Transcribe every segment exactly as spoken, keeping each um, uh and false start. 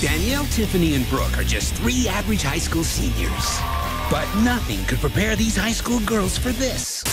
Danielle, Tiffany, and Brooke are just three average high school seniors. But nothing could prepare these high school girls for this.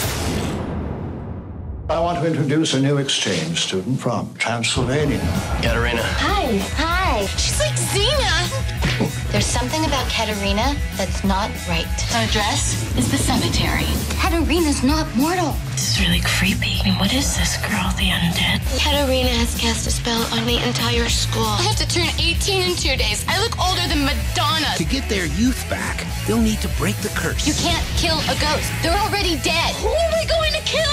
I want to introduce a new exchange student from Transylvania. Katerina. Hi. Hi. She's like Xena. There's something about Katerina that's not right. Her dress is the cemetery. Katerina's not mortal. This is really creepy. I mean, what is this girl, the undead? Katerina has cast a spell on the entire school. I have to turn eighteen in two days. I look older than Madonna. To get their youth back, they'll need to break the curse. You can't kill a ghost. They're already dead. Who are we going to kill?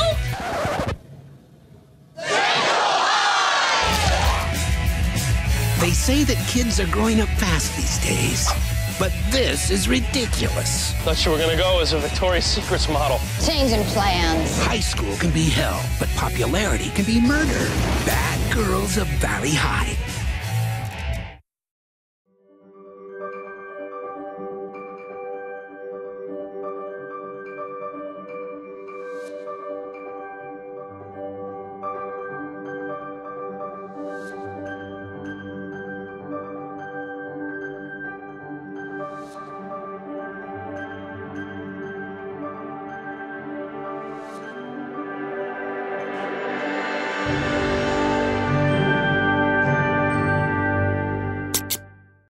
They say that kids are growing up fast these days. But this is ridiculous. Thought you were gonna go as a Victoria's Secrets model. Changing plans. High school can be hell, but popularity can be murder. Bad Girls of Valley High.